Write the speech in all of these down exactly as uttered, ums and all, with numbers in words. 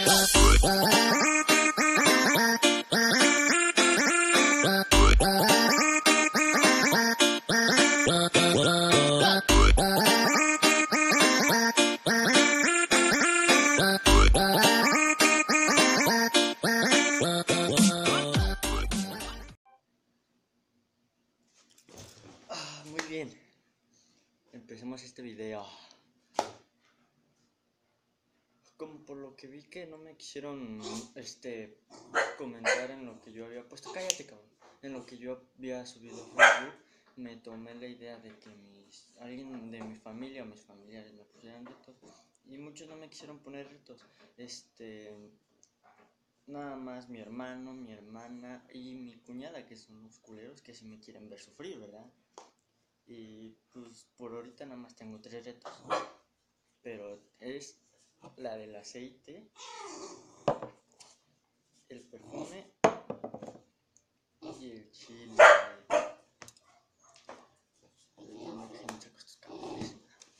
Ah, muy bien, empecemos este video. Como por lo que vi que no me quisieron este comentar en lo que yo había puesto, cállate cabrón, en lo que yo había subido a Facebook, me tomé la idea de que mis alguien de mi familia o mis familiares me pusieran retos y muchos no me quisieron poner retos. Este nada más mi hermano, mi hermana y mi cuñada, que son los culeros que sí me quieren ver sufrir, ¿verdad? Y pues por ahorita nada más tengo tres retos, pero es la del aceite, el perfume y el chile. Déjenme saco estos cabrones.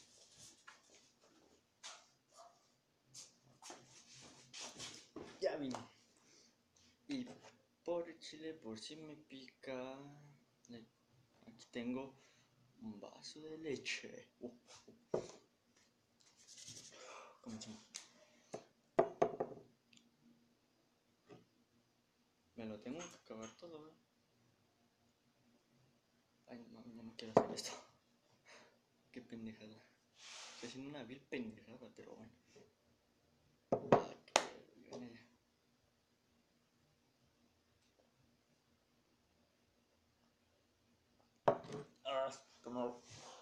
Ya vino. Y por el chile, por si me pica, aquí tengo un vaso de leche. Uh, uh. Comencemos. Me lo tengo que acabar todo, ¿verdad? Ay, no, ya no quiero hacer esto. Qué pendejada. Estoy haciendo una vil pendejada, pero bueno. Ah, que viene ya. Ah, como.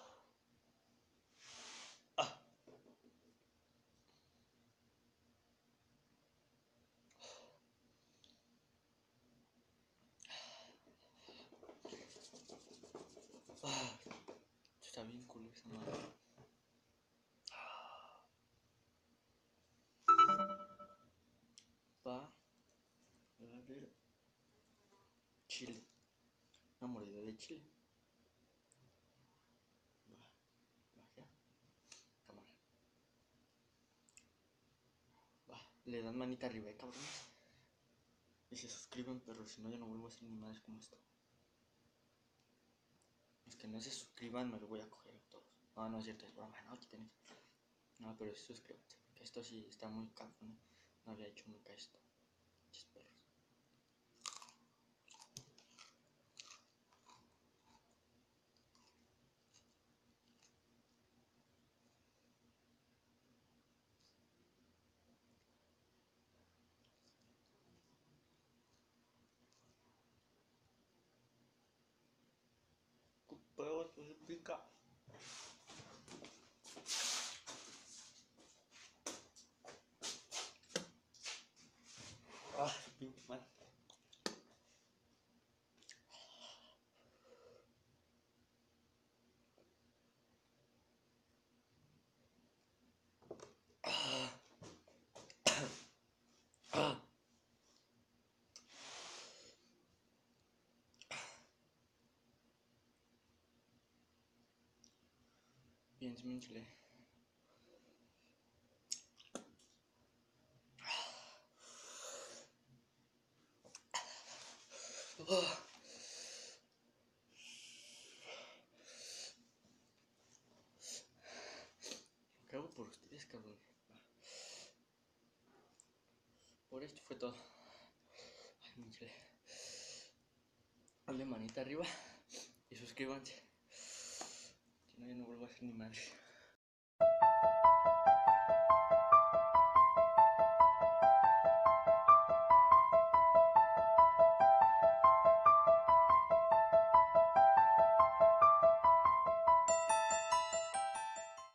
Ah. Ah. Está bien cool esa madre. Va a haber chile. Una mordida de chile. Va, va, ya. Cámara. Va, le dan manita arriba, eh, cabrón. Y se suscriben, pero si no, ya no vuelvo a hacer ni madres como esto. Los que no se suscriban, me lo voy a coger a todos. No, no es cierto, es broma, no, quiten eso. No, pero sí suscríbanse, porque esto sí está muy cabrón. No había hecho nunca esto. Chis perros. Pero esto se pica. Ah, pinche mal. Ah. Ah. Bien, se me enchilé. Oh. ¿Qué hago por ustedes, cabrón? Por esto fue todo. Ay, me enchilé. Dale manita arriba y suscríbanse. Si no, ya no vuelvo a hacer ni madre.